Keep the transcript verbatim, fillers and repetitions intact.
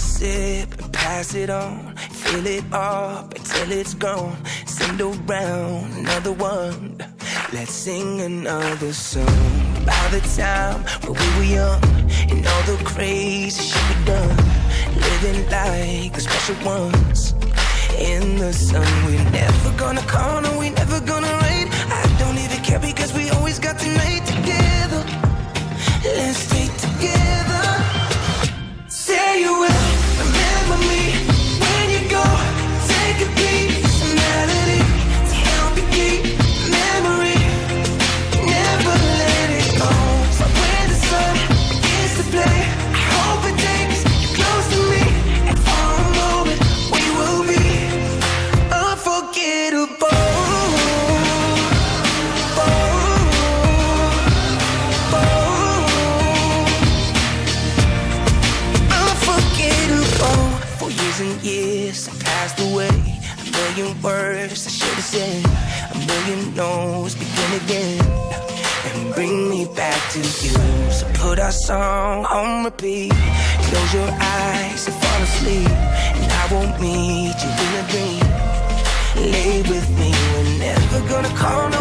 sip and pass it on. Fill it up until it's gone. Send around another one. Let's sing another song about the time when we were young and all the crazy shit we done. Living like the special ones in the sun. We're never gonna call, no, we never gonna rain. I don't even care because we always got the night together. Let's stay together. Say you will remember me when you go. Take a beat, some melody to help you keep memory. Never let it go. So when the sun begins to play, I hope it takes you close to me. And for a moment we will be unforgettable. And years have passed away. A million words I should have said. A million no's begin again and bring me back to you. So put our song on repeat. Close your eyes and fall asleep, and I won't meet you in a dream. Lay with me. We're never gonna call no